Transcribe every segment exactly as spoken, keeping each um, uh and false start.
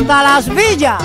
hasta las villas.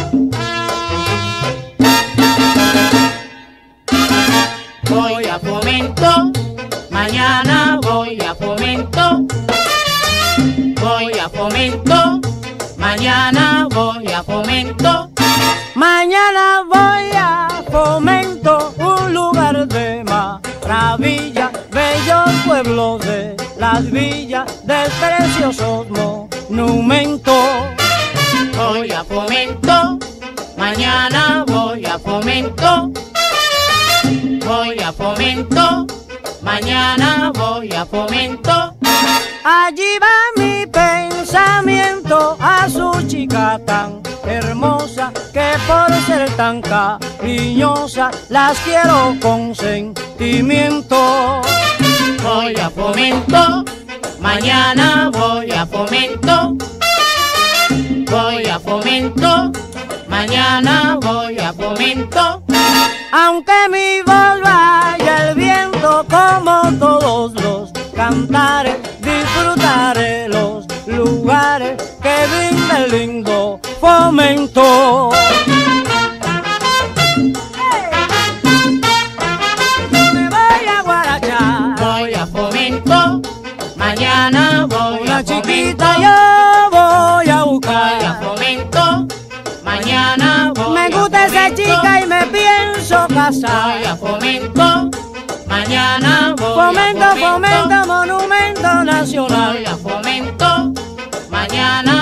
Voy a Fomento, mañana voy a Fomento. Voy a Fomento, mañana voy a Fomento. Mañana voy a Fomento, un lugar de maravilla, bellos pueblos de las villas, de preciosos monumentos. Voy a Fomento, mañana voy a Fomento. Voy a Fomento, mañana voy a Fomento. Allí va mi pensamiento a su chica tan hermosa, que por ser tan cariñosa las quiero con sentimiento. Voy a Fomento, mañana voy a Fomento. Voy a Fomento, mañana voy a Fomento. Aunque mi voz vaya el viento, como todos los cantares, disfrutaré los lugares que brinda el lindo Fomento. Me voy a guarachar, Voy a Fomento, mañana voy una a chiquita Fomento. yo voy a Voy a buscar. Fomento, mañana voy Me a gusta esa Fomento. chica y me pienso Voy casar. a Fomento, mañana voy Fomento, a Fomento. fomento, monumento nacional. Voy a Fomento, mañana